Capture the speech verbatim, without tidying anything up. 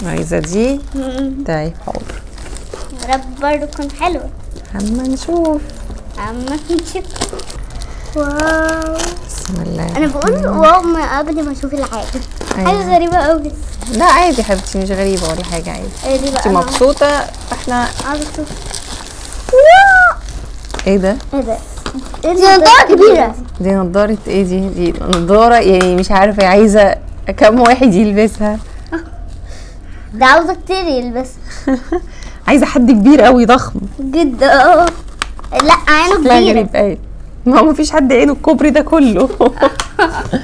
عايزه دي؟ طيب حاضر. يا رب برضه تكون حلوه. اما نشوف. اما نشوف. واو بسم الله. انا بقول واو ما قبل ما اشوف الحاجه. أيوة. حاجه غريبه قوي. لا عادي يا حبيبتي، مش غريبه ولا حاجه، عادي. ايه دي بقى؟ انت مبسوطه؟ احنا عايزه اشوف. ايه ده؟ ايه ده؟ دي نضاره كبيره. دي نضاره ايه دي؟ دي نضاره يعني مش عارفه عايزه كم واحد يلبسها. ده عاوزه كتير يلبسها. عايزه حد كبير قوي ضخم جدا. اه لا عينه لا كبيره. غريب ايه، ما هو مفيش حد عينه الكوبري ده كله.